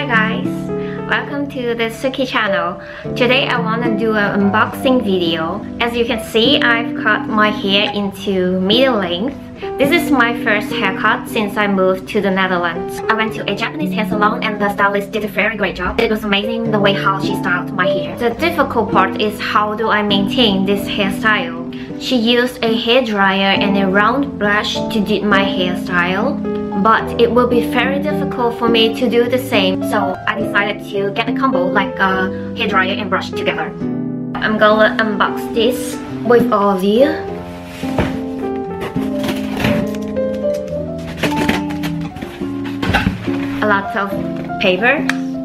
Hi guys, welcome to the Suki channel. Today I want to do an unboxing video. As you can see, I've cut my hair into middle length. This is my first haircut since I moved to the Netherlands. I went to a Japanese hair salon and the stylist did a very great job. It was amazing the way how she styled my hair. The difficult part is how do I maintain this hairstyle. She used a hairdryer and a round brush to do my hairstyle, but it will be very difficult for me to do the same, so I decided to get a combo like a hairdryer and brush together. I'm gonna unbox this with all of you. A lot of paper.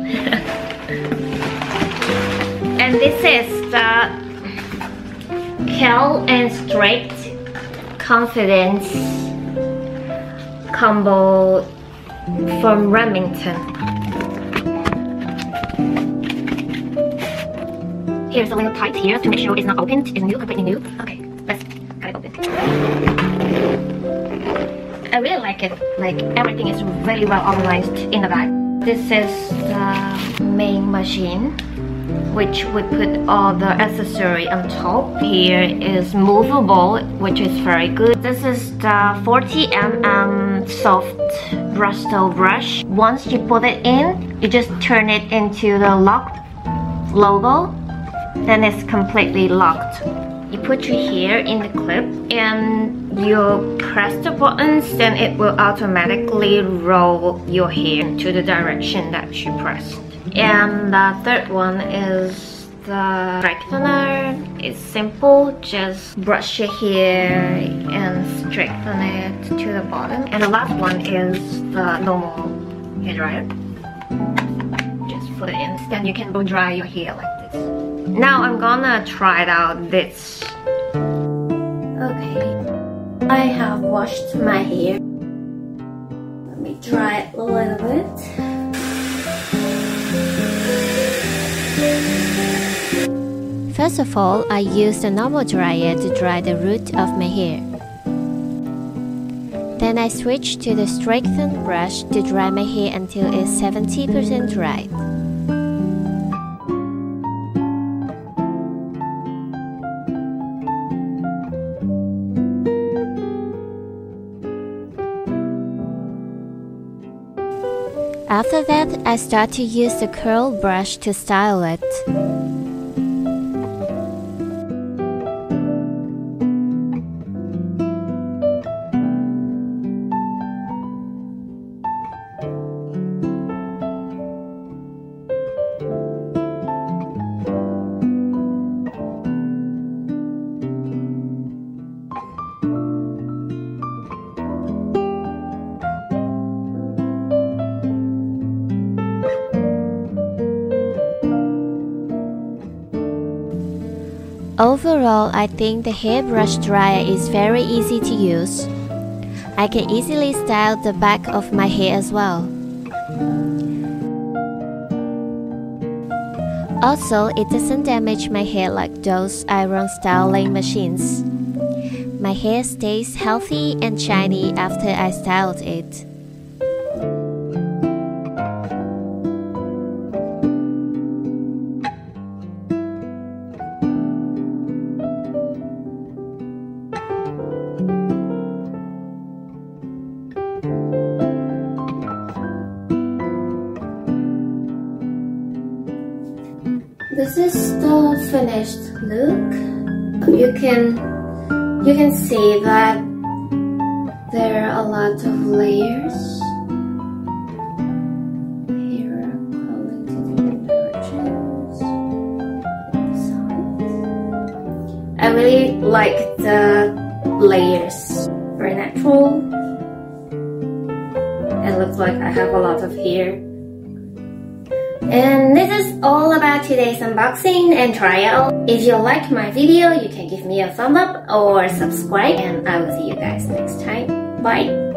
And this is the Curl and Straight Confidence combo from Remington. Here's a little tight here to make sure it's not opened. It's new, completely new. Okay, let's cut it open. I really like it. Like everything is really well organized in the bag. This is the main machine, which we put all the accessory on top. Here is movable, which is very good. This is the 40mm soft Bristol brush. Once you put it in, you just turn it into the lock logo, then it's completely locked. You put your hair in the clip and you press the buttons, then it will automatically roll your hair into the direction that you pressed. And the third one is the straightener. It's simple, just brush your hair and straighten it to the bottom. And the last one is the normal hairdryer. Just put it in, then you can blow dry your hair like this. Now I'm gonna try it out this. Okay, I have washed my hair. Let me dry it a little bit. First of all, I used a normal dryer to dry the root of my hair. Then I switched to the straighten brush to dry my hair until it's 70% dried. After that, I start to use the curl brush to style it. Overall, I think the hairbrush dryer is very easy to use. I can easily style the back of my hair as well. Also, it doesn't damage my hair like those iron styling machines. My hair stays healthy and shiny after I styled it. This is the finished look. You can see that there are a lot of layers. Here, going to different directions. I really like the layers. Very natural. It looks like I have a lot of hair. And this is all about today's unboxing and trial. If you liked my video, you can give me a thumbs up or subscribe, and I will see you guys next time. Bye!